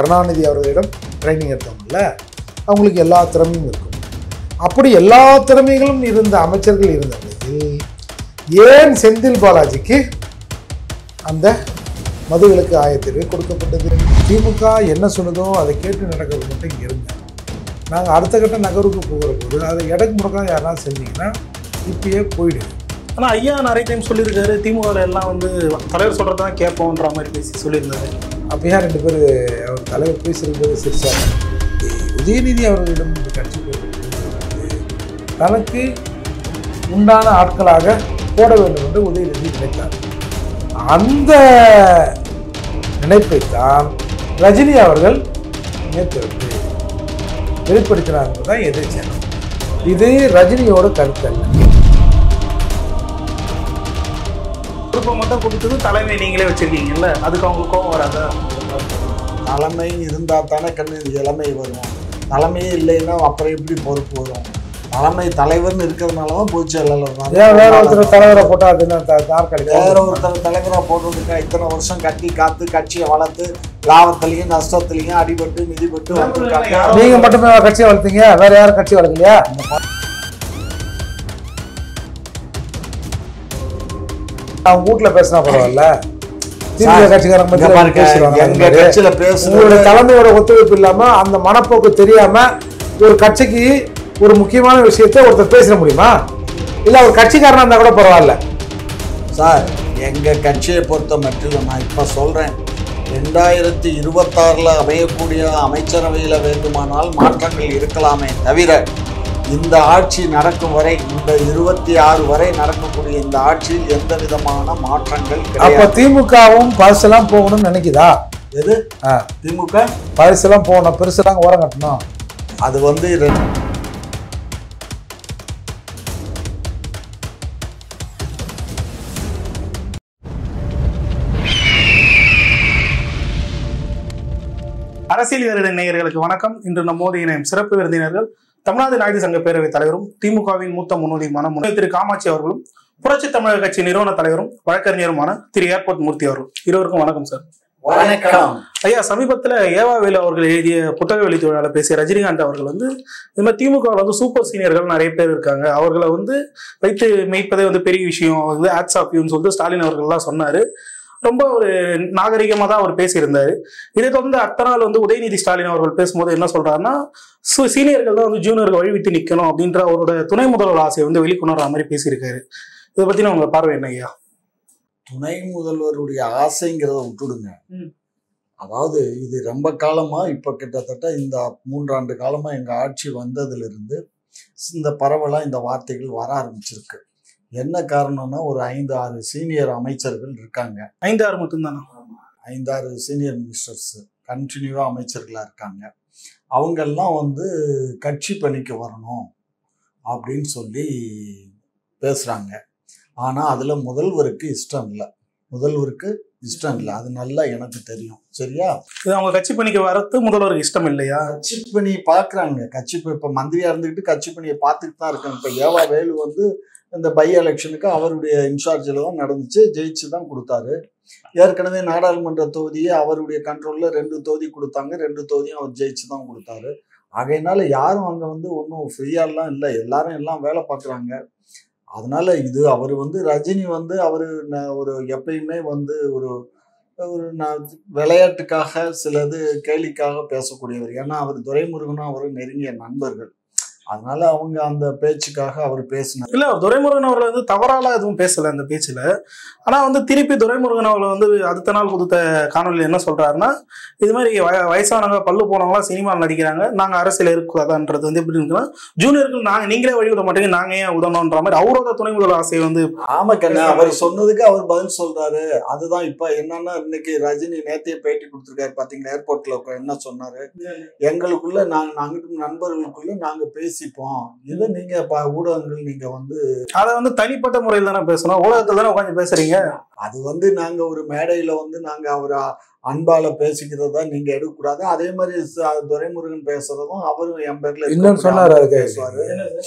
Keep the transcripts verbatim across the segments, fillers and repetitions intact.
கருணாநிதி அவர்களிடம் ட்ரைனிங் எடுத்தவங்கல்ல, அவங்களுக்கு எல்லா திறமையும் இருக்கும். அப்படி எல்லா திறமைகளும் இருந்த அமைச்சர்கள் இருந்த நிலையில் ஏன் செந்தில் பாலாஜிக்கு அந்த மதுவிலக்கு ஆயத்தீர்வு கொடுக்கப்பட்டது? திமுக என்ன சொல்லுதோ அதை கேட்டு நடக்கிறது மட்டும் இங்கே இருங்க. நாங்கள் அடுத்த கட்ட நகருக்கு போகிற போது அதை எடக்கு முடக்கம் யாராவது செஞ்சீங்கன்னா இப்பயே போயிடுது. ஆனால் ஐயா நிறைய டைம் சொல்லியிருக்காரு, திமுகவில் எல்லாம் வந்து தலைவர் சொல்கிறது தான் கேட்போன்ற மாதிரி பேசி சொல்லியிருந்தாரு. அப்பயா ரெண்டு பேர் அவர் தலைவர் பேசியிருக்கிறது சிரிச்சாங்க. உதயநிதி அவர்களிடம் இந்த கட்சி தனக்கு உண்டான ஆட்களாக போட வேண்டும் என்று உதயநிதி நினைத்தார். அந்த நினைப்பைத்தான் ரஜினி அவர்கள் நேற்று வெளிப்படுத்தினார் என்பதுதான் எதிர்ச்சி. இது ரஜினியோட கருத்து அல்ல. பொறுப்பை மட்டும் கொடுத்தது தலைமை நீங்களே வச்சிருக்கீங்கல்ல, அதுக்கு அவங்களுக்கு கோவம் வராதா? தலைமை இருந்தால் தானே கண்ணு இளமை வரும். தலைமையே இல்லைன்னா அப்புறம் எப்படி பொறுப்பு வரும்? தலைமை தலைவர்னு இருக்கிறதுனால தான் போச்சு. எல்லாம் வேற ஒருத்தர் தலைவரை போட்டால் வேற ஒருத்தர் தலைவராக போடுறதுக்கா இத்தனை வருஷம் கட்டி காத்து கட்சியை வளர்த்து லாபத்திலையும் நஷ்டத்துலையும் அடிபட்டு மிதிபட்டு வந்துருக்காங்க. நீங்க மட்டுமே கட்சியை வளர்த்தீங்க, வேற யாரும் கட்சி வளர்க்கலையா? அவங்க வீட்டுல பேசினா பரவாயில்ல, தலைமையோட ஒத்துழைப்பு இல்லாம அந்த மனப்போக்கு தெரியாம ஒரு கட்சிக்கு ஒரு முக்கியமான விஷயத்த ஒருத்தர் பேச முடியுமா? இல்ல ஒரு கட்சிக்காரனா இருந்தா கூட பரவாயில்ல சார். எங்க கட்சியை பொறுத்த மட்டும் நான் இப்ப சொல்றேன், ரெண்டாயிரத்தி இருபத்தாறுல அமையக்கூடிய அமைச்சரவையில வேண்டுமானால் மாற்றங்கள் இருக்கலாமே தவிர இந்த ஆட்சி நடக்கும் வரை, இந்த இருபத்தி ஆறு வரை நடக்கக்கூடிய இந்த ஆட்சியில் எந்த விதமான மாற்றங்கள் அப்ப திமுகவும் பரிசெல்லாம் போகணும்னு நினைக்குதா? எது திமுக பரிசெல்லாம் போகணும், பெருசெல்லாம் ஓரம் கட்டணும். அது வந்து அரசியல் விருது நேயர்களுக்கு வணக்கம். இன்று நம்மோடு இணையும் சிறப்பு விருந்தினர்கள் தமிழ்நாடு நாயுடு சங்க பேரவைத் தலைவரும் திமுகவின் மூத்த முன்னோடியுமான முன்னாள் திரு காமாட்சி அவர்களும், புரட்சி தமிழக கட்சி நிறுவன தலைவரும் வழக்கறிஞருமான திரு ஏர்போர்ட் மூர்த்தி அவர்களும். இருவருக்கும் வணக்கம் சார். வணக்கம் ஐயா. சமீபத்தில் ஏவாவேலு அவர்கள் எழுதிய புத்தக வெளித்தொழிலாளர் பேசிய ரஜினிகாந்த் அவர்கள் வந்து இந்த மாதிரி திமுக வந்து சூப்பர் சீனியர்கள் நிறைய பேர் இருக்காங்க, அவர்களை வந்து வைத்து மெய்ப்பதே வந்து பெரிய விஷயம், வந்து ஆட்ஸ் ஆஃப் யூன்னு சொல்லிட்டு ஸ்டாலின் அவர்கள்லாம் சொன்னாரு. ரொம்ப ஒரு நாகரிகமாக தான் அவர் பேசியிருந்தாரு. இதை தொடர்ந்து அடுத்த நாள் வந்து உதயநிதி ஸ்டாலின் அவர்கள் பேசும்போது என்ன சொல்றாருன்னா, சீனியர்கள் தான் வந்து ஜூனியர்கள் வழிவிட்டு நிற்கணும் அப்படின்ற அவரோட துணை முதல்வர் ஆசையை வந்து வெளிக்கொணர்ற மாதிரி பேசியிருக்காரு. இதை பத்தி உங்க பார்வை என்ன ஐயா? துணை முதல்வருடைய ஆசைங்கிறத விட்டுடுங்க. அதாவது இது ரொம்ப காலமா, இப்ப கிட்டத்தட்ட இந்த மூன்றாண்டு காலமா எங்க ஆட்சி வந்ததுல இருந்து இந்த பரவலா இந்த வார்த்தைகள் வர ஆரம்பிச்சிருக்கு. என்ன காரணம்னா, ஒரு ஐந்து ஆறு சீனியர் அமைச்சர்கள் இருக்காங்க. ஐந்து ஆறு மட்டும்தானா? ஐந்தாறு சீனியர் மினிஸ்டர்ஸ் கண்டினியூவா அமைச்சர்களா இருக்காங்க. அவங்கெல்லாம் வந்து கட்சி பணிக்கு வரணும் அப்படின்னு சொல்லி பேசுறாங்க. ஆனா அதுல முதல்வருக்கு இஷ்டம் இல்லை. முதல்வருக்கு இஷ்டம் இல்லை, அது நல்லா எனக்கு தெரியும். சரியா? இது அவங்க கட்சி பணிக்கு வரது முதல்வருக்கு இஷ்டம் இல்லையா? கட்சி பணி பாக்குறாங்க. கட்சி இப்ப மந்திரியா இருந்துக்கிட்டு கட்சி பணியை பார்த்துட்டு தான் இருக்காங்க. இப்ப ஏவா வேலு வந்து இந்த பை எலெக்ஷனுக்கு அவருடைய இன்சார்ஜில் தான் நடந்துச்சு, ஜெயிச்சு தான் கொடுத்தாரு. ஏற்கனவே நாடாளுமன்ற தொகுதியை அவருடைய கண்ட்ரோலில் ரெண்டு தொகுதி கொடுத்தாங்க, ரெண்டு தொகுதியும் அவர் ஜெயிச்சு தான் கொடுத்தாரு. ஆகையினால யாரும் அங்கே வந்து ஒன்றும் ஃப்ரீயாலாம் இல்லை, எல்லாரும் எல்லாம் வேலை பார்க்குறாங்க. அதனால இது அவர் வந்து ரஜினி வந்து அவர் ஒரு எப்பயுமே வந்து ஒரு ஒரு விளையாட்டுக்காக சிலது கேலிக்காக பேசக்கூடியவர். ஏன்னா அவர் துரைமுருகனும் அவர் நெருங்கிய நண்பர்கள். அதனால அவங்க அந்த பேச்சுக்காக அவர் பேசினார். இல்ல, துரைமுருகன் அவர்கள் வந்து தவறாலாம் எதுவும் பேசல அந்த பேச்சுல. ஆனா வந்து திருப்பி துரைமுருகன் அவர்கள் வந்து அடுத்த நாள் கொடுத்த காணொலியில் என்ன சொல்றாருன்னா, இது மாதிரி வயசானவங்க பல்லு போனவங்களாம் சினிமாவில் நடிக்கிறாங்க, நாங்க அரசியல் இருக்கக்கூடாதுன்றது வந்து எப்படி இருக்குன்னா, ஜூனியர்கள் நாங்க நீங்களே வழி விட மாட்டேங்க, நாங்க ஏன் உதவணுன்ற மாதிரி அவரோட துணை முதல் ஆசையை வந்து. ஆமா கண்ணா, அவர் சொன்னதுக்கு அவர் பதில் சொல்றாரு. அதுதான் இப்ப என்னன்னா, இன்னைக்கு ரஜினி நேத்தையே பேட்டி கொடுத்துருக்காரு பாத்தீங்களா, ஏர்போர்ட்ல என்ன சொன்னாரு, எங்களுக்குள்ள நாங்க நாங்க நண்பர்களுக்குள்ள நாங்க பேசி இதை நீங்க ஊடகங்கள் நீங்க வந்து அதை வந்து தனிப்பட்ட முறையில் தானே பேசணும், ஊடகத்தில் தானே உட்காந்து பேசுறீங்க. அது வந்து நாங்க ஒரு மேடையில வந்து நாங்க அவர் அன்பால பேசிக்கிறதா நீங்க எடுக்கக்கூடாது. அதே மாதிரி துரைமுருகன் பேசுறதும் அவரும் என் பேர்ல இன்னும் சொன்னாரு. பேசுவாரு.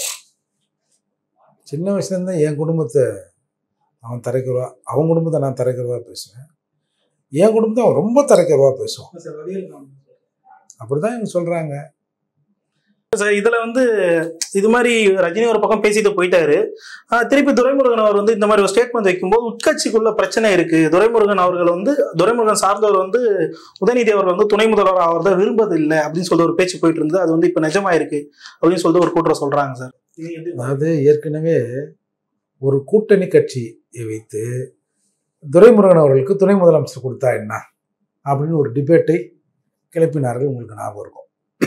சின்ன வயசுல இருந்தா என் குடும்பத்தை அவன் தரைக்குறவா, அவன் குடும்பத்தை நான் தரைக்குறவா பேசுவேன். என் குடும்பத்தை அவன் ரொம்ப தரைக்குறவா பேசுவான். அப்படிதான் இவங்க சொல்றாங்க. சார் இதுல வந்து இது மாதிரி ரஜினி ஒரு பக்கம் பேசிட்டு போயிட்டாரு. ஆஹ் திருப்பி துரைமுருகன் அவர் வந்து இந்த மாதிரி ஒரு ஸ்டேட்மெண்ட் வைக்கும்போது உட்கட்சிக்குள்ள பிரச்சனை இருக்கு. துரைமுருகன் அவர்கள் வந்து துரைமுருகன் சார்ந்தவர் வந்து உதயநிதி அவர்கள் வந்து துணை முதல்வர் அவர் தான் விரும்பது இல்லை அப்படின்னு சொல்லிட்டு ஒரு பேச்சு போயிட்டு இருந்தது. அது வந்து இப்ப நிஜமாயிருக்கு அப்படின்னு சொல்லிட்டு ஒரு கூட்டம் சொல்றாங்க சார். அதாவது ஏற்கனவே ஒரு கூட்டணி கட்சியை வைத்து துரைமுருகன் அவர்களுக்கு துணை முதலமைச்சர் கொடுத்தா என்ன அப்படின்னு ஒரு டிபேட்டை கிளப்பினார்கள். உங்களுக்கு ஞாபகம் இருக்கும்.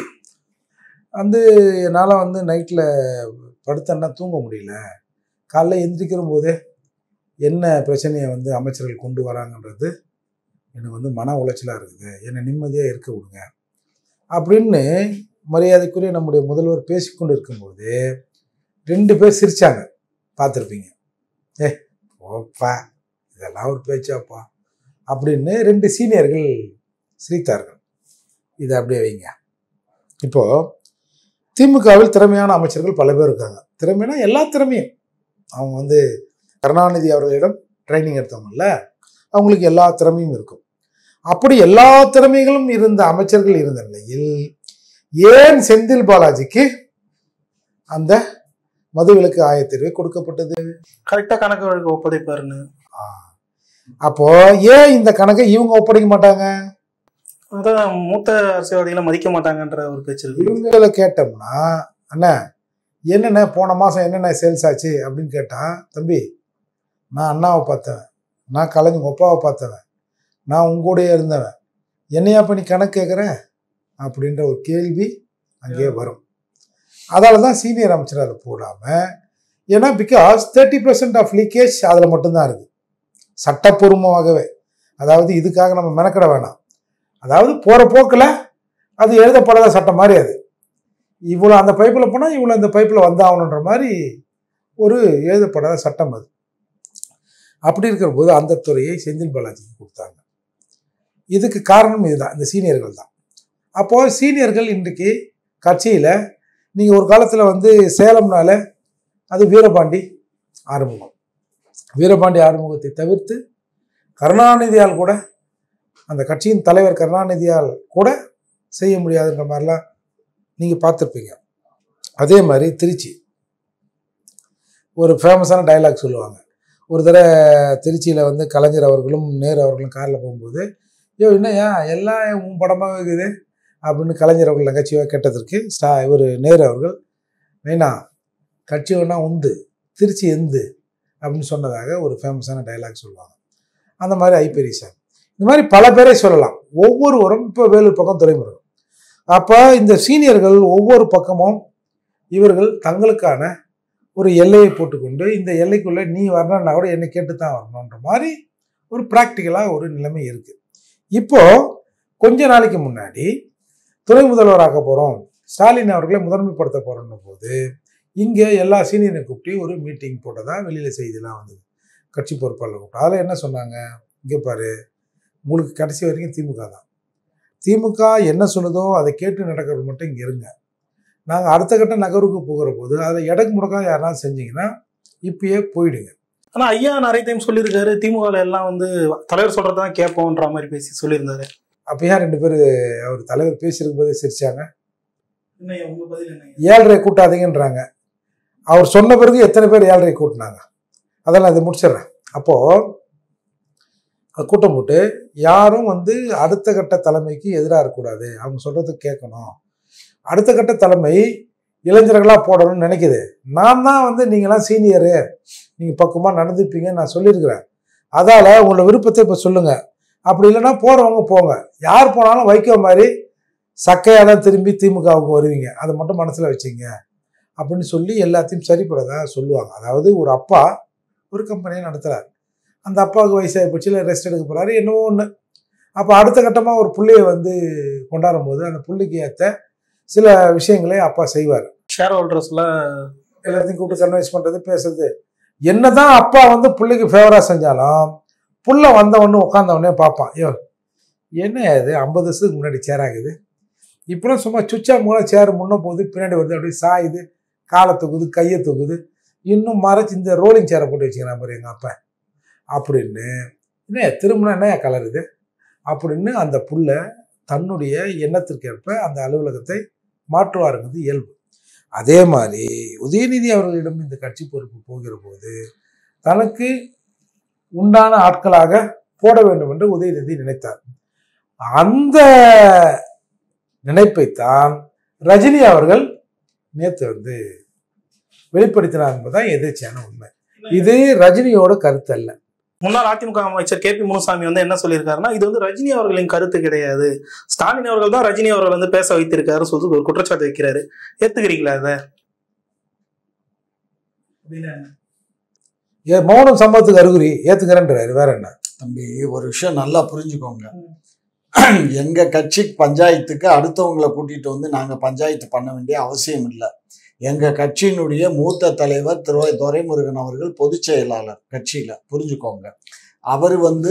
வந்து என்னால் வந்து நைட்டில் படுத்தேன்னா தூங்க முடியல. காலைல எந்திரிக்கிற போதே என்ன பிரச்சனையை வந்து அமைச்சர்கள் கொண்டு வராங்கன்றது எனக்கு வந்து மன உளைச்சலாக இருக்குது, என்னை நிம்மதியாக இருக்க விடுங்க அப்படின்னு மரியாதைக்குரிய நம்முடைய முதல்வர் பேசிக்கொண்டு இருக்கும்போது ரெண்டு பேர் சிரிச்சாங்க, பார்த்துருப்பீங்க. ஏ ஓப்பா இதெல்லாம் ஒரு பேச்சாப்பா அப்படின்னு ரெண்டு சீனியர்கள் சிரித்தார்கள். இதை அப்படியே வைங்க. இப்போது திமுகவில் திறமையான அமைச்சர்கள் பல பேர் இருக்காங்க. திறமைனா எல்லா திறமையும் அவங்க வந்து கருணாநிதி அவர்களிடம் ட்ரைனிங் எடுத்தவங்கல்ல, அவங்களுக்கு எல்லா திறமையும் இருக்கும். அப்படி எல்லா திறமைகளும் இருந்த அமைச்சர்கள் இருந்த நிலையில் ஏன் செந்தில் பாலாஜிக்கு அந்த மதுவிலக்கு ஆயத்தீர்வை கொடுக்கப்பட்டது? கரெக்டா கணக்கு வழக்கு ஒப்படைப்பாருன்னு. அப்போ ஏன் இந்த கணக்கை இவங்க ஒப்படைக்க மாட்டாங்க? அதான் மூத்த அரசியல்வாதிகளை மதிக்க மாட்டாங்கன்ற ஒரு பேச்சு இருக்கு. இவங்களை கேட்டோம்னா அண்ணா என்னென்ன போன மாதம் என்னென்ன சேல்ஸ் ஆச்சு அப்படின்னு கேட்டான். தம்பி நான் அண்ணாவை பார்த்தவன், நான் கலைஞர் உங்கள் அப்பாவை பார்த்தவன், நான் உங்கூடைய இருந்தவன், என்னையா பண்ணி கணக்கு கேட்குறேன் அப்படின்ற ஒரு கேள்வி அங்கேயே வரும். அதால தான் சீனியர் அமைச்சர் அதை போடாமல், ஏன்னா because thirty percent of leakage அதில் மட்டும்தான் இருக்குது சட்டப்பூர்வமாகவே. அதாவது இதுக்காக நம்ம மெனக்கிட வேணாம். அதாவது போகிற போக்கில் அது எழுதப்படாத சட்டம் மாதிரி, அது இவ்வளோ அந்த பைப்பில் போனால் இவ்வளோ இந்த பைப்பில் வந்தாகணுன்ற மாதிரி ஒரு எழுதப்படாத சட்டம் அது. அப்படி இருக்கிற போது அந்த துறையை செந்தில் பாலாஜிக்கு கொடுத்தாங்க. இதுக்கு காரணம் இதுதான், இந்த சீனியர்கள் தான். அப்போது சீனியர்கள் இன்றைக்கு கட்சியில் நீங்கள் ஒரு காலத்தில் வந்து சேலம்னால அது வீரபாண்டி ஆறுமுகம், வீரபாண்டி ஆறுமுகத்தை தவிர்த்து கருணாநிதியால் கூட, அந்த கட்சியின் தலைவர் கருணாநிதியால் கூட செய்ய முடியாதுன்ற மாதிரிலாம் நீங்கள் பார்த்துருப்பீங்க. அதே மாதிரி திருச்சி ஒரு ஃபேமஸான டைலாக் சொல்லுவாங்க. ஒரு தடவை திருச்சியில் வந்து கலைஞர் அவர்களும் நேரு அவர்களும் காரில் போகும்போது, ஐயோ என்னையா எல்லாம் உன் படமாக இருக்குது அப்படின்னு கலைஞர் அவர்கள் நகைச்சுவையாக கேட்டதற்கு ஸ்டா இவர் நேரு அவர்கள், வேணா கட்சி வேணா உந்து திருச்சி எந்து அப்படின்னு சொன்னதாக ஒரு ஃபேமஸான டைலாக் சொல்லுவாங்க. அந்த மாதிரி ஐபெரிசாமி, இந்த மாதிரி பல பேரை சொல்லலாம். ஒவ்வொருவரும் இப்போ வேலூர் பக்கம் துரைமுருகன். அப்போ இந்த சீனியர்கள் ஒவ்வொரு பக்கமும் இவர்கள் தங்களுக்கான ஒரு எல்லையை போட்டுக்கொண்டு, இந்த எல்லைக்குள்ளே நீ வரணுன்னா கூட என்னை கேட்டு தான் வரணுன்ற மாதிரி ஒரு ப்ராக்டிக்கலாக ஒரு நிலைமை இருக்குது. இப்போது கொஞ்ச நாளைக்கு முன்னாடி துணை முதல்வராக போகிறோம், ஸ்டாலின் அவர்களை முதன்மைப்படுத்த போகிறோன்னும் போது இங்கே எல்லா சீனியரை கூப்பிட்டு ஒரு மீட்டிங் போட்டதாக வெளியில் செய்திலாம் வந்தது. கட்சி பொறுப்பாளர் கூப்பிட்டு அதில் என்ன சொன்னாங்க, இங்கே பாரு உங்களுக்கு கடைசி வரைக்கும் திமுக தான், திமுக என்ன சொல்லுதோ அதை கேட்டு நடக்கிறது மட்டும் இங்கே இருங்க, நாங்கள் அடுத்த கட்ட நகருக்கு போகிற போது அதில் எடக்கு முடக்காக யாராவது செஞ்சீங்கன்னா இப்பயே போயிடுங்க. ஆனால் ஐயா நிறைய டைம் சொல்லியிருக்காரு, திமுகவில் எல்லாம் வந்து தலைவர் சொல்கிறது தான் கேட்போன்ற மாதிரி பேசி சொல்லியிருந்தாரு. அப்போ ஏன் ரெண்டு பேர் அவர் தலைவர் பேசியிருக்கும் போதே சிரிச்சாங்க? உங்க பதில் என்ன? ஏழரை கூட்டாதீங்கன்றாங்க. அவர் சொன்ன பிறகு எத்தனை பேர் ஏழரை கூட்டினாங்க? அதெல்லாம் அதை முடிச்சிடுறேன். அப்போது கூட்டம் போட்டு யாரும் வந்து அடுத்த கட்ட தலைமைக்கு எதிராக இருக்கக்கூடாது, அவங்க சொல்கிறதுக்கு கேட்கணும், அடுத்த கட்ட தலைமை இளைஞர்களாக போடணும்னு நினைக்குது. நான் தான் வந்து நீங்களாம் சீனியரு, நீங்கள் பக்குவமாக நடந்துப்பீங்கன்னு நான் சொல்லியிருக்கிறேன். அதால் உங்களோட விருப்பத்தை இப்போ சொல்லுங்கள், அப்படி இல்லைன்னா போகிறவங்க போங்க, யார் போனாலும் வைக்க மாதிரி சக்கையாக தான் திரும்பி திமுகவுக்கு வருவீங்க, அதை மட்டும் மனசில் வச்சிங்க அப்படின்னு சொல்லி எல்லாத்தையும் சரிப்படதான் சொல்லுவாங்க. அதாவது ஒரு அப்பா ஒரு கம்பெனியை நடத்துகிறார், அந்த அப்பாவுக்கு வயசாகி போச்சுல ரெஸ்ட் எடுக்க போகிறாரு என்னவோ ஒன்று. அப்போ அடுத்த கட்டமாக ஒரு பிள்ளையை வந்து கொண்டாடும் போது அந்த பிள்ளைக்கு ஏற்ற சில விஷயங்களே அப்பா செய்வார். ஷேர் ஹோல்டர்ஸ்ல எல்லாத்தையும் கூப்பிட்டு கன்வைன்ஸ் பண்ணுறது, பேசுறது. என்ன தான் அப்பா வந்து பிள்ளைக்கு ஃபேவராக செஞ்சாலும் புள்ள வந்தவொன்னு உட்காந்தவொடனே பார்ப்பான், ஐயோ என்ன இது ஐம்பது வருஷத்துக்கு முன்னாடி சேர் ஆகுது, இப்போலாம் சும்மா சுவிட்சா மூலம் சேர் முன்னே போகுது பின்னாடி வருது, அப்படியே சாயுது, காலை தூக்குது கையை தூக்குது, இன்னும் மறைச்சி இந்த ரோலிங் சேரை போட்டு வச்சுக்கிறான் பாரு எங்கள் அப்பா அப்படின்னு, என்ன திரும்பினா என்ன கலர் இது அப்படின்னு அந்த புள்ள தன்னுடைய எண்ணத்திற்கேற்ப அந்த அலுவலகத்தை மாற்றுவாருங்கிறது இயல்பு. அதே மாதிரி உதயநிதி அவர்களிடம் இந்த கட்சி பொறுப்பு போகிற போது தனக்கு உண்டான ஆட்களாக போட வேண்டும் என்று உதயநிதி நினைத்தார். அந்த நினைப்பைத்தான் ரஜினி அவர்கள் நேற்று வந்து வெளிப்படுத்தினார் என்பதுதான் எதிர்ச்சியான உண்மை. இது ரஜினியோட கருத்து அல்ல. முன்னாள் அதிமுக அமைச்சர் கே பி முனுசாமி வந்து என்ன சொல்லியிருக்காருன்னா, இது வந்து ரஜினி அவர்களின் கருத்து கிடையாது, ஸ்டாலின் அவர்கள் தான் ரஜினி அவர்கள் வந்து பேச வைத்திருக்காரு சொல்லி ஒரு குற்றச்சாட்டு வைக்கிறாரு. ஏத்துக்கிறீங்களா அத? ஏ மௌனம் சம்பவத்துக்கு அறிகுறி, ஏத்துக்கிறேன்றாரு. வேற என்ன தம்பி, ஒரு விஷயம் நல்லா புரிஞ்சுக்கோங்க. எங்க கட்சி பஞ்சாயத்துக்கு அடுத்தவங்களை கூட்டிட்டு வந்து நாங்க பஞ்சாயத்து பண்ண வேண்டிய அவசியம் இல்லை. எங்க கட்சியினுடைய மூத்த தலைவர் திரு துரைமுருகன் அவர்கள் பொதுச் செயலாளர் கட்சியில, புரிஞ்சுக்கோங்க. அவர் வந்து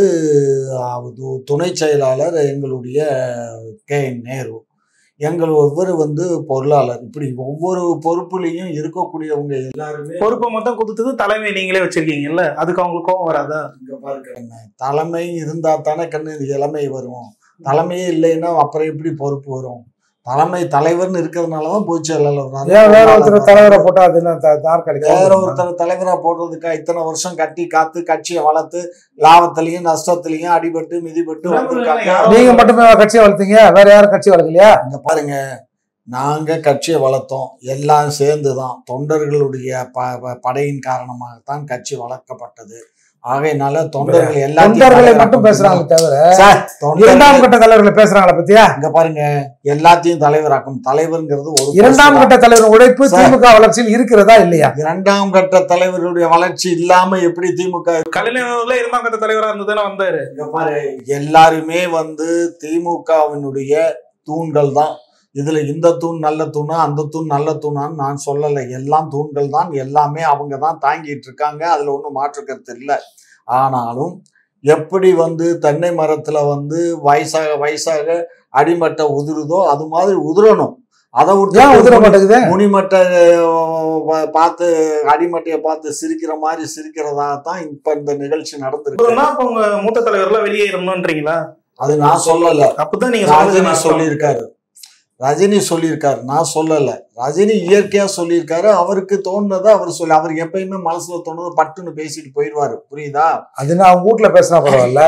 துணை செயலாளர் எங்களுடைய கே என் நேரு, எங்கள் ஒவ்வொரு வந்து பொருளாளர். இப்படி ஒவ்வொரு பொறுப்புலையும் இருக்கக்கூடியவங்க எல்லாருமே பொறுப்பை மட்டும் கொடுத்தது தலைமை நீங்களே வச்சிருக்கீங்கல்ல, அதுக்கு அவங்களுக்கு கோவம் வராதா? இங்க பாருங்க, தலைமை இருந்தா தானே கண்ணு இளமை வரும். தலைமையே இல்லைன்னா அப்புறம் எப்படி பொறுப்பு வரும்? தலைமை தலைவர்னு இருக்கிறதுனாலதான் பொதுச் செயலாளர். வேற ஒருத்தர் தலைவரை போட்டா அது வேற ஒருத்தர் தலைவரா போடுறதுக்கா இத்தனை வருஷம் கட்டி காத்து கட்சியை வளர்த்து லாபத்திலையும் நஷ்டத்திலையும் அடிபட்டு மிதிபட்டு வளர்த்துருக்காங்க. நீங்க மட்டுமே கட்சியை வளர்த்தீங்க, வேற யாரும் கட்சி வளர்க்கலையா? இங்க பாருங்க, நாங்க கட்சியை வளர்த்தோம், எல்லாம் சேர்ந்துதான். தொண்டர்களுடைய ப படையின் காரணமாகத்தான் கட்சி வளர்க்கப்பட்டது. ஆகையினால தொண்டர்கள் எல்லாத்தையும் மட்டும் பேசுறாங்க தவிர இரண்டாம் கட்ட தலைவர்களை பேசுறாங்களா பத்தியா? இங்க பாருங்க, எல்லாத்தையும் தலைவராக்கும். தலைவர்ங்கிறது ஒரு இரண்டாம் கட்ட தலைவர் உழைப்பு திமுக வளர்ச்சியில் இருக்கிறதா இல்லையா? இரண்டாம் கட்ட தலைவருடைய வளர்ச்சி இல்லாம எப்படி திமுக? கலைஞர் இரண்டாம் கட்ட தலைவரா இருந்ததுன்னு வந்தாரு. இங்க பாரு, எல்லாருமே வந்து திமுகவினுடைய தூண்கள் தான். இதுல இந்த தூண் நல்ல தூணா அந்த தூண் நல்ல தூணான்னு நான் சொல்லலை. எல்லாம் தூண்கள் தான், எல்லாமே அவங்க தான் தாங்கிட்டு இருக்காங்க. அதுல ஒன்றும் மாற்று கருத்து இல்லை. ஆனாலும் எப்படி வந்து தென்னை மரத்துல வந்து வயசாக வயசாக அடிமட்டை உதிருதோ அது மாதிரி உதிரணும். அதை விட்டு உதிர மாட்டேங்குது. முனிமட்டை பார்த்து அடிமட்டையை பார்த்து சிரிக்கிற மாதிரி சிரிக்கிறதாகத்தான் இப்ப இந்த நிகழ்ச்சி நடந்திருக்கு. உங்க மூத்த தலைவர்லாம் வெளியேறணும்ன்றீங்களா? அது நான் சொல்லல, அப்பதான் நீங்க சொல்லியிருக்காரு. ரஜினி சொல்லியிருக்காரு, நான் சொல்லல. ரஜினி இயற்கையா சொல்லியிருக்காரு. அவருக்கு தோணுனதை அவர் சொல்லி, அவர் எப்பயுமே மனசுல தோணுது பட்டுன்னு பேசிட்டு போயிடுவாரு. புரியுதா? அது நான் அவங்க வீட்டுல பேசினா பரவாயில்ல.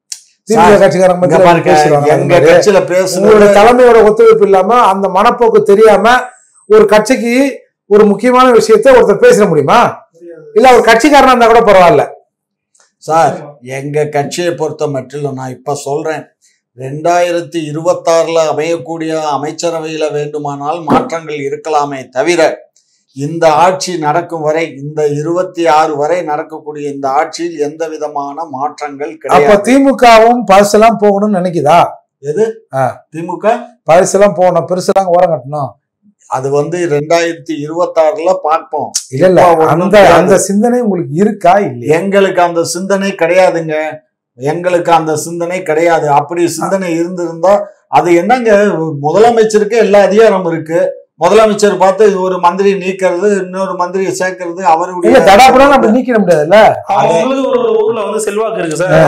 எங்க கட்சியில பேசுற தலைமையோட ஒத்துழைப்பு இல்லாம அந்த மனப்போக்கு தெரியாம ஒரு கட்சிக்கு ஒரு முக்கியமான விஷயத்த ஒருத்தர் பேச முடியுமா? இல்ல ஒரு கட்சிக்காரனா இருந்தா கூட பரவாயில்ல சார். எங்க கட்சியை பொறுத்த மட்டும் நான் இப்ப சொல்றேன், ரெண்டாயிரத்தி இருபத்தி ஆறுல அமையக்கூடிய அமைச்சரவையில வேண்டுமானால் மாற்றங்கள் இருக்கலாமே தவிர இந்த ஆட்சி நடக்கும் வரை, இந்த இருபத்தி ஆறு வரை நடக்கக்கூடிய இந்த ஆட்சியில் எந்த விதமான மாற்றங்கள் கிடையாது. திமுகவும் பரிசெல்லாம் போகணும்னு நினைக்குதா? எது திமுக பரிசெல்லாம் போகணும், பெருசெல்லாம் ஓரம் கட்டணும், அது வந்து ரெண்டாயிரத்தி இருபத்தி ஆறுல பார்ப்போம். இல்ல இல்ல அந்த அந்த சிந்தனை உங்களுக்கு இருக்கா? இல்ல, எங்களுக்கு அந்த சிந்தனை கிடையாதுங்க. எங்களுக்கு அந்த சிந்தனை கிடையாது. அப்படி சிந்தனை இருந்திருந்தா அது என்னங்க, முதலமைச்சருக்கு எல்லா அதிகாரம் இருக்கு. முதலமைச்சர் பார்த்து ஒரு மந்திரி நீக்கிறது, இன்னொரு மந்திரியை சேர்க்கிறது அவருடைய நீக்கிட முடியாதுல்ல. ஊர்ல வந்து செல்வாக்கு இருக்கு சார்.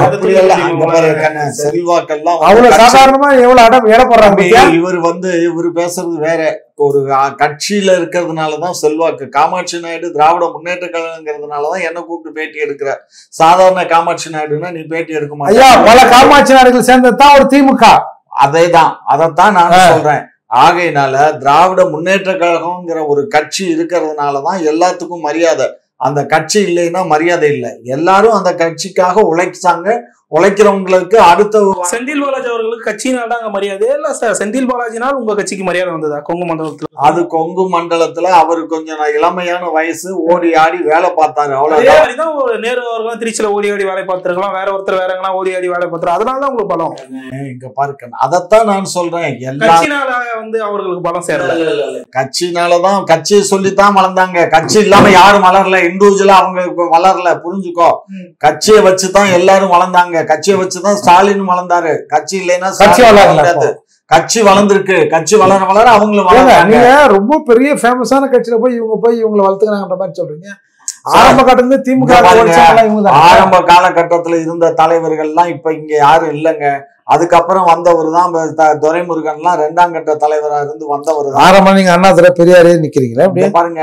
செல்வாக்கெல்லாம் அவ்வளவு சாதாரணமா எவ்வளவு இடம் இட போடுறாங்க. இவர் வந்து இவர் பேசுறது வேற. ஒரு கட்சியில இருக்கிறதுனாலதான் செல்வாக்கு. காமாட்சி நாயுடு திராவிட முன்னேற்ற கழகங்கிறதுனாலதான் என்ன கூப்பிட்டு பேட்டி எடுக்கிற. சாதாரண காமாட்சி நாயுடுனா நீ பேட்டி எடுக்க மாட்டியா? பல காமாட்சி நாயுடுகள் சேர்ந்ததுதான் ஒரு திமுக. அதேதான், அதைத்தான் நான் சொல்றேன். ஆகையினால திராவிட முன்னேற்ற கழகம்ங்கிற ஒரு கட்சி இருக்கிறதுனாலதான் எல்லாத்துக்கும் மரியாதை. அந்த கட்சி இல்லைன்னா மரியாதை இல்லை. எல்லாரும் அந்த கட்சிக்காக உழைச்சாங்க. உழைக்கிறவங்களுக்கு அடுத்த செந்தில் பாலாஜி அவர்களுக்கு கட்சியினால அங்க மரியாதை இல்ல சார். செந்தில் பாலாஜினால் உங்க கட்சிக்கு மரியாதை வந்ததா கொங்கு மண்டலத்துல? அது கொங்கு மண்டலத்துல அவரு கொஞ்சம் இளமையான வயசு, ஓடி ஆடி வேலை பார்த்தாரு. அவ்வளவுதான். ஒரு நேரு அவர்களும் திருச்சியில ஓடி ஆடி வேலை பார்த்திருக்கலாம், வேற ஒருத்தர் வேற எங்கன்னா ஓடி ஆடி வேலை பார்த்தாரு. அதனாலதான் உங்களுக்கு பலம். இங்க பாருங்க, அதைத்தான் நான் சொல்றேன். கட்சினால வந்து அவர்களுக்கு பலம் சேரல. கட்சினாலதான், கட்சியை சொல்லித்தான் வளர்ந்தாங்க. கட்சி இல்லாம யாரும் வளரல. இண்டிவிஜுவலா அவங்க வளரல. புரிஞ்சுக்கோ, கட்சியை வச்சுதான் எல்லாரும் வளர்ந்தாங்க. கட்சியை வச்சுதான் ஸ்டாலின் வளர்ந்தாரு. கட்சி இல்லைன்னா கட்சி வளராது. கட்சி வளர்ந்துருக்கு. கட்சி வளர வளர அவங்களும் வளர்றாங்க. நீங்க ரொம்ப பெரிய ஃபேமஸான கட்சியில போய் இவங்க போய் இவங்களை வளர்த்துக்கிறாங்கன்ற மாதிரி சொல்றீங்க. ஆரம்ப கட்டத்துல திமுக ஆரம்ப காலகட்டத்துல இருந்த தலைவர்கள்லாம் இப்ப இங்க யாரும் இல்லைங்க. அதுக்கப்புறம் வந்தவர் தான் துரைமுருகன்லாம் ரெண்டாம் கட்ட தலைவரா இருந்து வந்தவர் தான். ஆரம்பம் நீங்க அண்ணாதுரை பெரியாரே நிக்கிறீங்களா அப்படியே பாருங்க,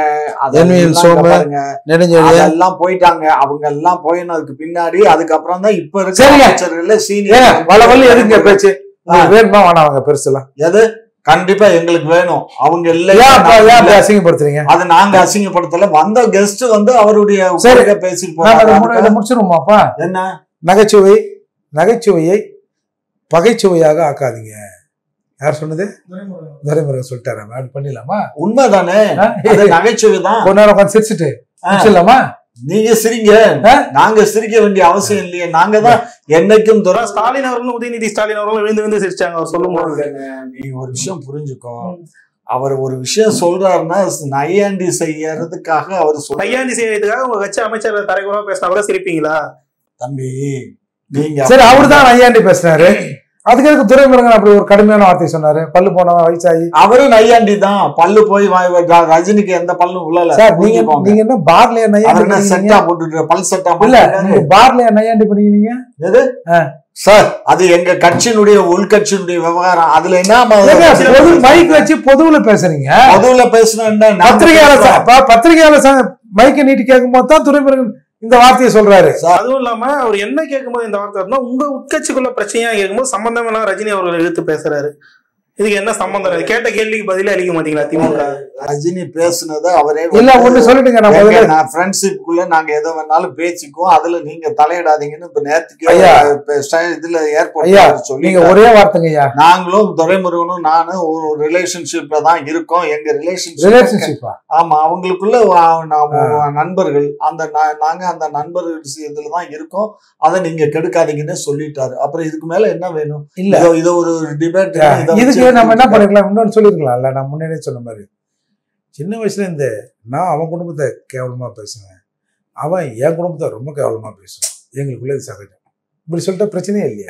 அதெல்லாம் போயிட்டாங்க. அவங்க எல்லாம் போயினதுக்கு பின்னாடி அதுக்கப்புறம் தான் இப்ப இருக்க சீனியர் வளவல்லி எதுங்க பேச்சு வேணுமா வேணாம் பெருசுலாம் எது கண்டிப்பா எங்களுக்கு வேணும். அவங்க அசிங்கப்படுத்துறீங்க. அது நாங்க அசிங்கப்படுத்தல. வந்த கெஸ்ட் வந்து அவருடைய பேசிட்டு முடிச்சிருமாப்பா. என்ன நகைச்சுவை நகைச்சுவையை பகைச்சுவையாக ஆக்காதீங்க. யார் சொன்னது? துரைமுருகன் சொல்லிட்டாரு. ஆட் பண்ணிடலாமா? உண்மைதானே, நகைச்சுவை தான். கொஞ்ச நேரம் உட்காந்து சிரிச்சுட்டு முடிச்சிடலாமா? நீங்க சிரிங்க, நாங்க சிரிக்க வேண்டிய அவசியம் இல்லையே. நாங்க தான் என்னைக்கும் ஸ்டாலின் அவர்களும் உதயநிதி ஸ்டாலின் அவர்களும் விழுந்து விழுந்து சிரிச்சாங்க. அவர் சொல்லும் போது நீ ஒரு விஷயம் புரிஞ்சுக்கோ. அவர் ஒரு விஷயம் சொல்றாருன்னா நையாண்டி செய்யறதுக்காக அவர் சொல்ற நையாண்டி செய்யறதுக்காக உங்க கட்சி அமைச்சர் தரைக்குறவா பேசினா கூட சிரிப்பீங்களா? தம்பி நீங்க சரி, அவரு தான் நையாண்டி பேசினாரு. அதுக்கு துரைமுருகன் அப்படி ஒரு கடுமையான வார்த்தை சொன்னாரு. பல்லு போன வயசாகி அவரும் நையாண்டி தான். பல்லு போய் ரஜினிக்கு எந்த பல்லும் உள்ளல. நீங்க நீங்க என்ன பார்லயா நையாண்டி செட்டா போட்டுட்டு பல் செட்டா இல்ல நீங்க பார்லயா நையாண்டி பண்ணீங்க? எது சார்? அது எங்க கட்சியினுடைய உள்கட்சியினுடைய விவகாரம். அதுல என்ன மைக் வச்சு பொதுவுல பேசுறீங்க. பொதுவுல பேசுனா பத்திரிகையாளர் பத்திரிகையாளர் மைக்க நீட்டி கேட்கும் போது தான் துரைமுருகன் இந்த வார்த்தையை சொல்றாரு. அதுவும் இல்லாம அவர் என்ன கேட்கும்போது இந்த வார்த்தை உங்க உட்கட்சிக்குள்ள பிரச்சனையா கேட்கும்போது சம்பந்தம் எல்லாம் ரஜினி அவர்கள் எடுத்து பேசுறாரு. இதுக்கு என்ன சம்பந்தம்? கேட்ட கேள்விக்கு பதிலே அளிக்க மாட்டீங்களா திமுக? ரஜினி பேசுனது அவரே இல்ல ஒண்ணு சொல்லிட்டுங்க. நான் ஃப்ரெண்ட்ஷிப்குள்ள நாங்க எதோ வேணாலும் பேசிக்குவோம், அதுல நீங்க தலையிடாதீங்கன்னு இப்ப நேரத்துக்கு இதுல ஏர்போர்ட் சொல்லி ஒரே வார்த்தைங்க ஐயா. நாங்களும் துரைமுருகனும் நானும் ஒரு ரிலேஷன்ஷிப்ல தான் இருக்கோம். எங்க ரிலேஷன்ஷிப் ஆமா அவங்களுக்குள்ள நண்பர்கள். அந்த நாங்க அந்த நண்பர்கள் இதுலதான் இருக்கோம். அதை நீங்க கெடுக்காதீங்கன்னு சொல்லிட்டாரு. அப்புறம் இதுக்கு மேல என்ன வேணும்? இல்ல இது ஒரு டிபேட். இதுக்கு நம்ம என்ன பண்ணிருக்கலாம், இன்னொன்னு சொல்லிருக்கலாம்ல. நான் முன்னாடியே சொன்ன மாதிரி சின்ன வயசுல இருந்து நான் அவன் குடும்பத்தை கேவலமா பேசுவேன், அவன் என் குடும்பத்தை ரொம்ப கேவலமா பேசுவான், எங்களுக்குள்ள இது சகஜம், இப்படி சொல்லிட்ட பிரச்சனையே இல்லையா?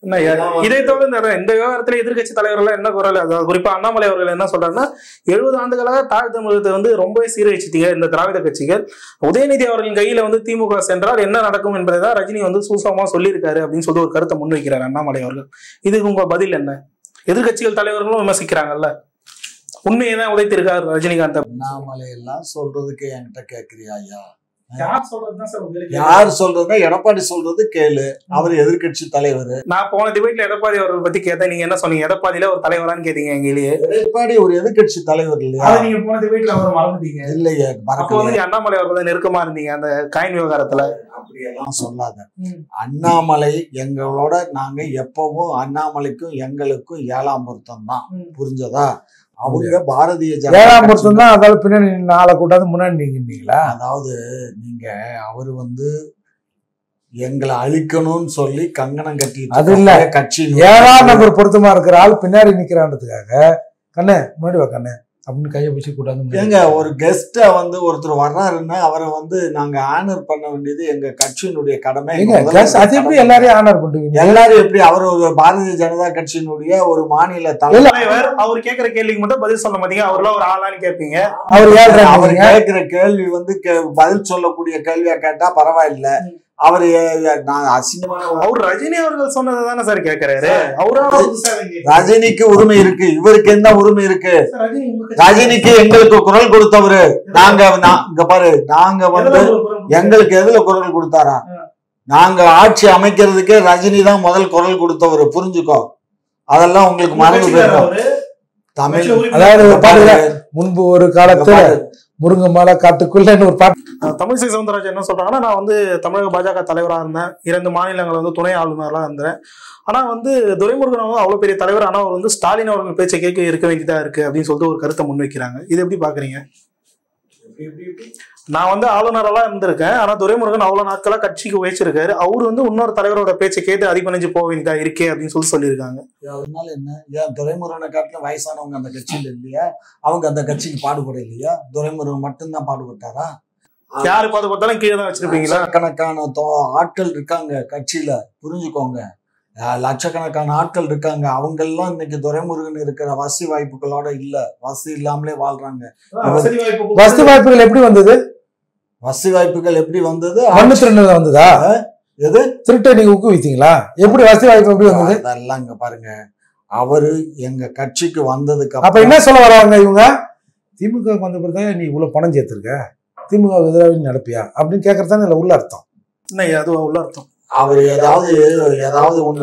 இதை தவிர இந்த விவகாரத்துல எதிர்கட்சி தலைவர்கள் என்ன குரல், அதாவது குறிப்பா அண்ணாமலை அவர்கள் என்ன சொல்றாருன்னா, எழுபது ஆண்டுகளாக தாழ் தமிழகத்தை வந்து ரொம்ப சீரழிச்சிட்டீங்க இந்த திராவிட கட்சிகள். உதயநிதி அவர்களின் கையில வந்து திமுக சென்றால் என்ன நடக்கும் என்பதைதான் ரஜினி வந்து சூசகமா சொல்லியிருக்காரு அப்படின்னு சொல்லி ஒரு கருத்தை முன்வைக்கிறார் அண்ணாமலை அவர்கள். இதுக்கு உங்க பதில் என்ன? எதிர்கட்சிகள் தலைவர்களும் விமர்சிக்கிறாங்கல்ல, உண்மையதான் உதைத்திருக்காரு ரஜினிகாந்த். அண்ணாமலை எல்லாம் சொல்றதுக்கு என்கிட்ட கேக்குறியா ஐயா? யார் சொல்றதுன்னா எடப்பாடி சொல்றது கேளு. அவர் எதிர்கட்சி தலைவர். நான் போன டிபேட்ல எடப்பாடி அவர்கள் பத்தி கேட்டேன், நீங்க என்ன சொன்னீங்க? எடப்பாடியில ஒரு தலைவரான்னு கேட்டீங்க. எங்கேயே எடப்பாடி ஒரு எதிர்கட்சி தலைவர் இல்லையா? நீங்க போன டிபேட்ல அவர் மறந்துட்டீங்க இல்லையே. அண்ணாமலை அவர்கள் நெருக்கமா இருந்தீங்க அந்த காயின் விவகாரத்துல. அப்படியெல்லாம் சொல்லாத. அண்ணாமலை எங்களோட நாங்க எப்பவும் அண்ணாமலைக்கும் எங்களுக்கும் ஏழாம் பொருத்தம் தான். புரிஞ்சதா? அவங்க பாரதிய ஜனதா பொருத்தம் தான். அதாவது பின்னாடி நாளை கூட்டாது முன்னாடி நீங்கீங்களா? அதாவது நீங்க அவரு வந்து எங்களை அழிக்கணும்னு சொல்லி கங்கணம் கட்டி அது இல்ல கட்சி ஏழாம் நம்பர் பொருத்தமா இருக்கிற ஆள் பின்னாடி நிக்கிறான்றதுக்காக கண்ணே முன்னாடி வா கண்ணே அப்படின்னு கையை பிடிச்சி கூட்டாது. எங்க ஒரு கெஸ்ட வந்து ஒருத்தர் வர்றாருன்னா அவரை வந்து நாங்க ஆனர் பண்ண வேண்டியது எங்க கட்சியினுடைய கடமை. அது எப்படி எல்லாரையும் ஆனர் பண்ணுவீங்க? எல்லாரும் எப்படி? அவர் ஒரு பாரதிய ஜனதா கட்சியினுடைய ஒரு மாநில தலைவர். அவர் கேட்கிற கேள்விக்கு மட்டும் பதில் சொல்ல மாட்டீங்க, அவர்லாம் ஒரு ஆளான்னு கேட்பீங்க. அவர் அவர் கேட்கிற கேள்வி வந்து பதில் சொல்லக்கூடிய கேள்வியா கேட்டா பரவாயில்ல. அவரு அசிங்கமான அவர் ரஜினி அவர்கள் சொன்னதை தானே சார் கேட்கிறாரு. ரஜினிக்கு உரிமை இருக்கு, இவருக்கு என்ன உரிமை இருக்கு? ரஜினிக்கு எங்களுக்கு குரல் கொடுத்தவரு நாங்க. இங்க பாரு, நாங்க வந்து எங்களுக்கு எதுல குரல் கொடுத்தாரா? நாங்க ஆட்சி அமைக்கிறதுக்கே ரஜினி தான் முதல் குரல் கொடுத்தவரு. புரிஞ்சுக்கோ, அதெல்லாம் உங்களுக்கு மறந்து போயிருக்கோம். தமிழ் அதாவது முன்பு ஒரு காலத்துல முருங்க மாலை காட்டுக்குள்ள ஒரு பாட்டு. தமிழிசை சவுந்தரராஜன் என்ன சொல்றாங்கன்னா, நான் வந்து தமிழக பாஜக தலைவராக இருந்தேன், இரண்டு மாநிலங்கள் வந்து துணை ஆளுநராக இருந்தேன். ஆனா வந்து துரைமுருகன் வந்து அவ்வளவு பெரிய தலைவர், ஆனா அவர் வந்து ஸ்டாலின் அவர்கள் பேச்சை கேட்க இருக்க வேண்டியதா இருக்கு அப்படின்னு சொல்லிட்டு ஒரு கருத்தை முன்வைக்கிறாங்க. இது எப்படி பாக்குறீங்க? நான் வந்து ஆளுநரெல்லாம் இருந்திருக்கேன், ஆனா துரைமுருகன் அவ்வளவு நாட்களா கட்சிக்கு உழைச்சிருக்காரு, அவரு வந்து இன்னொரு தலைவரோட பேச்சை கேட்டு அதிபணிஞ்சு போக வேண்டியதா இருக்கே அப்படின்னு சொல்லி சொல்லியிருக்காங்க. அதனால என்ன? ஏன் துரைமுருகனை காட்டில வயசானவங்க அந்த கட்சியில இல்லையா? அவங்க அந்த கட்சிக்கு பாடுபட இல்லையா? துரைமுருகன் மட்டும்தான் பாடுபட்டாரா? யாரு பாடுபட்டாலும் கீழே தான் வச்சிருப்பீங்களா? கணக்கான ஆட்கள் இருக்காங்க கட்சியில, புரிஞ்சுக்கோங்க. லட்சக்கணக்கான ஆட்கள் இருக்காங்க. அவங்க எல்லாம் இன்னைக்கு துரைமுருகன் இருக்கிற வசதி வாய்ப்புகளோட இல்ல, வசதி இல்லாமலே வாழ்றாங்க. வசதி வாய்ப்புகள் எப்படி வந்தது? வசதி வாய்ப்புகள் எப்படி வந்தது? வந்ததா? எது திருட்டை நீங்க ஊக்குவித்தீங்களா? எப்படி வசதி வாய்ப்பு எப்படி வந்தது? அதெல்லாம் இங்க பாருங்க, அவரு எங்க கட்சிக்கு வந்ததுக்கு அப்ப என்ன சொல்ல வராங்க இவங்க? திமுக வந்த பிறகு நீ இவ்வளவு பணம் சேர்த்திருக்க, திமுக எதிராக நடப்பியா அப்படின்னு கேட்கறதானே இல்ல உள்ள அர்த்தம். என்ன அதுவா உள்ள அர்த்தம்? அவரு ஏதாவது ஏதாவது ஒண்ணு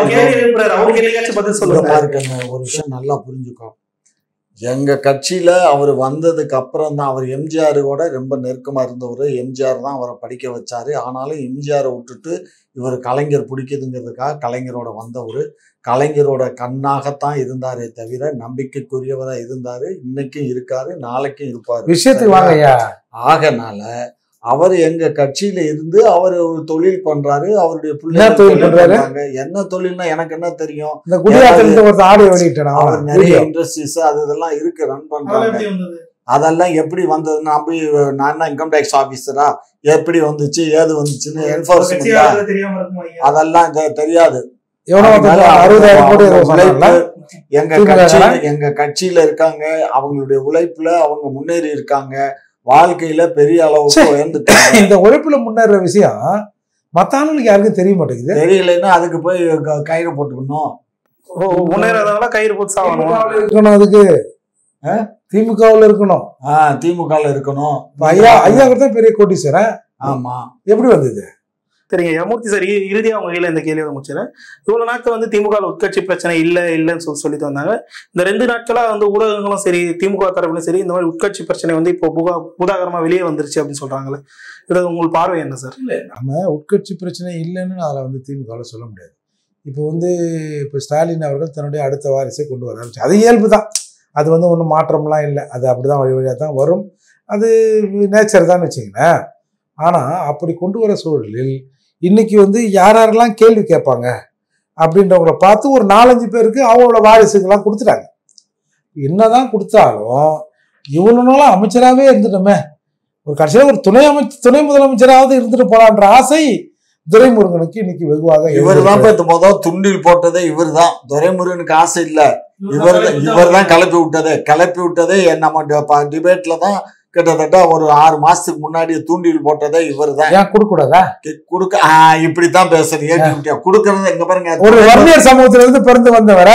சொல்லுங்க. ஒரு விஷயம் நல்லா புரிஞ்சுக்கோ. எங்க கட்சியில அவர் வந்ததுக்கு அப்புறம் தான், அவர் எம்ஜிஆரோட ரொம்ப நெருக்கமா இருந்தவர். எம்ஜிஆர் தான் அவரை படிக்க வச்சாரு. ஆனாலும் எம்ஜிஆரை விட்டுட்டு இவர் கலைஞர் பிடிக்குதுங்கிறதுக்காக கலைஞரோட வந்தவர். கலைஞரோட கண்ணாகத்தான் இருந்தாரே தவிர நம்பிக்கைக்குரியவரா இருந்தாரு. இன்னைக்கும் இருக்காரு, நாளைக்கும் இருப்பாரு. விஷயத்துக்கு வாங்க ஐயா. ஆகனால அவர் எங்க கட்சியில இருந்து அவர் ஒரு தொழில் பண்றாரு. அவருடைய பிள்ளைங்க என்ன தொழில்னா எனக்கு என்ன தெரியும். அவர் நிறைய இண்டஸ்ட்ரீஸ் அது இதெல்லாம் இருக்கு, ரன் பண்றாங்க. அதெல்லாம் எப்படி வந்தது? நான் போய் நான் இன்கம் டேக்ஸ் ஆபீசரா, எப்படி வந்துச்சு ஏது வந்துச்சுன்னு என்ஃபோர்ஸ்மெண்ட் அதெல்லாம் தெரியாது. எங்க கட்சியில எங்க கட்சியில இருக்காங்க, அவங்களுடைய உழைப்புல அவங்க முன்னேறி இருக்காங்க, வாழ்க்கையில பெரிய அளவுக்கு உயர்ந்துட்டாங்க. இந்த உழைப்புல முன்னேற விஷயம் மத்த ஆளுங்களுக்கு யாருக்கும் தெரிய மாட்டேங்குது. தெரியலன்னா அதுக்கு போய் கயிறு போட்டுக்கணும். முன்னேறதால கயிறு போட்டு இருக்கணும். அதுக்கு திமுகவுல இருக்கணும். ஆஹ் திமுகல இருக்கணும். ஐயா ஐயா தான் பெரிய கோட்டீஸ்வரன். ஆமா, எப்படி வந்தது? சரிங்க மூர்த்தி சார், இறுதியா அவங்க கையில இந்த கேள்வியை முடிச்சிடறேன். இவ்வளவு நாட்கள் வந்து திமுக உட்கட்சி பிரச்சனை இல்லை இல்லைன்னு சொல்லி சொல்லிட்டு வந்தாங்க. இந்த ரெண்டு நாட்களா வந்து ஊடகங்களும் சரி திமுக தரப்புலும் சரி இந்த மாதிரி உட்கட்சி பிரச்சனை வந்து இப்போ புகா புதாகரமா வெளியே வந்துருச்சு அப்படின்னு சொல்றாங்களே, இது உங்களுக்கு பார்வை என்ன சார்? இல்லை, நம்ம உட்கட்சி பிரச்சனை இல்லைன்னு அதில் வந்து திமுகவில் சொல்ல முடியாது. இப்போ வந்து இப்போ ஸ்டாலின் அவர்கள் தன்னுடைய அடுத்த வாரிசை கொண்டு வர ஆரம்பிச்சு, அது இயல்பு தான். அது வந்து ஒன்றும் மாற்றம்லாம் இல்லை, அது அப்படிதான் வழி வழியாக தான் வரும். அது நேச்சர் தான் வச்சுங்களேன். ஆனால் அப்படி கொண்டு வர சூழலில் இன்னைக்கு வந்து யார் யாரெல்லாம் கேள்வி கேட்பாங்க அப்படின்றவங்கள பார்த்து ஒரு நாலஞ்சு பேருக்கு அவங்களோட வாரிசுக்கெல்லாம் கொடுத்துட்டாங்க. என்னதான் கொடுத்தாலும் இவ்வளவு நாளும் அமைச்சராகவே இருந்துட்டோமே, ஒரு கடைசியில் ஒரு துணை அமைச்சர் துணை முதலமைச்சராவது இருந்துட்டு போலான்ற ஆசை துரைமுருகனுக்கு இன்னைக்கு வெகுவாக. இவர் தான் முதல் துண்டில் போட்டதே இவர் தான். துரைமுருகனுக்கு ஆசை இல்லை, இவர் இவர் தான் கிளப்பி விட்டதே கிளப்பி விட்டதே நம்ம டிபேட்ல தான் கிட்டத்தட்ட ஒரு ஆறு மாசத்துக்கு முன்னாடி தூண்டில் போட்டதே இவர் தான். ஏன் கொடுக்க கூடாதா? கொடுக்க இப்படித்தான் பேசுறீங்க. கொடுக்கறது எங்க பாருங்க, ஒரு வன்னியர் சமூகத்துல இருந்து பிறந்து வந்தவர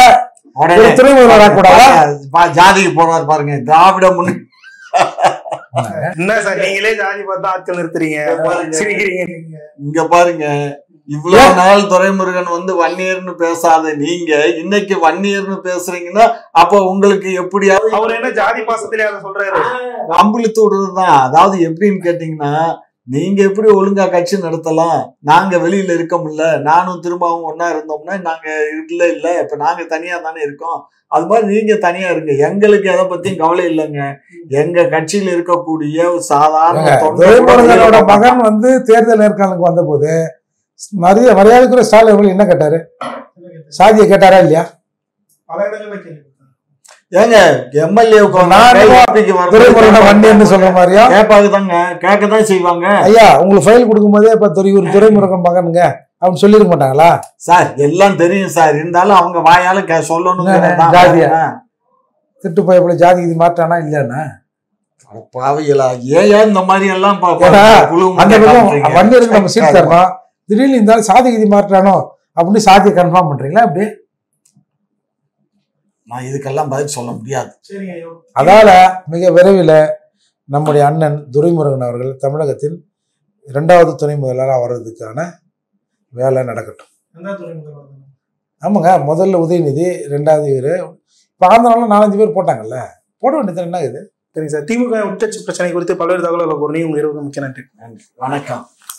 ஜாதிக்கு போனார் பாருங்க. திராவிட முன்னே என்ன சார் நீங்களே ஜாதி பார்த்தா ஆட்கள் நிறுத்துறீங்க, இங்க பாருங்க. இவ்வளவு நாள் துரைமுருகன் வந்து வன்னியர்னு பேசாத நீங்க இன்னைக்கு வன்னியர்னு பேசுறீங்கன்னா அப்ப உங்களுக்கு எப்படியாவது அவர் என்ன ஜாதி பாசத்திலே சொல்றாரு, அம்புலித்து விடுறதுதான். அதாவது எப்படின்னு கேட்டீங்கன்னா, நீங்க எப்படி ஒழுங்கா கட்சி நடத்தலாம், நாங்க வெளியில இருக்க முடியல, நானும் திரும்பவும் ஒன்னா இருந்தோம்னா நாங்க இல்ல இல்ல இப்ப நாங்க தனியா தானே இருக்கோம், அது மாதிரி நீங்க தனியா இருங்க, எங்களுக்கு எதை பத்தியும் கவலை இல்லைங்க. எங்க கட்சியில இருக்கக்கூடிய சாதாரண மகன் வந்து தேர்தல் நேர்காணலுக்கு வந்த போது மரியாதை மரியாதைக்குரிய ஸ்டாலின் அவர்கள் என்ன கேட்டாரு? சாதியை கேட்டாரா இல்லையா? ஏங்க எம்எல்ஏ சொல்ற மாதிரியா கேட்பாங்க, கேட்கதான் செய்வாங்க. ஐயா உங்களுக்கு ஃபைல் கொடுக்கும் போதே இப்ப ஒரு துரைமுருகன் மகனுங்க அப்படின்னு சொல்லிருக்க மாட்டாங்களா? சார் எல்லாம் தெரியும் சார், இருந்தாலும் அவங்க வாயால சொல்லணும். ஜாதியா திட்டு போய் ஜாதி இது மாற்றானா இல்லையானா பாவைகளா? ஏன் இந்த மாதிரி எல்லாம் வன்னியருக்கு நம்ம சீட் தரணும், திடீர்னு இருந்தாலும் சாதி விதி மாற்றானோ அப்படின்னு சாதியை கன்ஃபார்ம் பண்றீங்களா? அப்படி நான் இதுக்கெல்லாம் பதில் சொல்ல முடியாது. அதால மிக விரைவில் நம்முடைய அண்ணன் துரைமுருகன் அவர்கள் தமிழகத்தின் இரண்டாவது துணை முதல்வராக வர்றதுக்கான வேலை நடக்கட்டும். ஆமாங்க, முதல்ல உதயநிதி, ரெண்டாவது இவர். இப்போ ஆந்திராவில் நாலஞ்சு பேர் போட்டாங்கல்ல, போட வேண்டியது என்ன இது? சரிங்க சார், திமுக உட்கட்சி பிரச்சனை குறித்து பல்வேறு தகவல்கள் ஒரு முக்கிய நன்றி. வணக்கம்.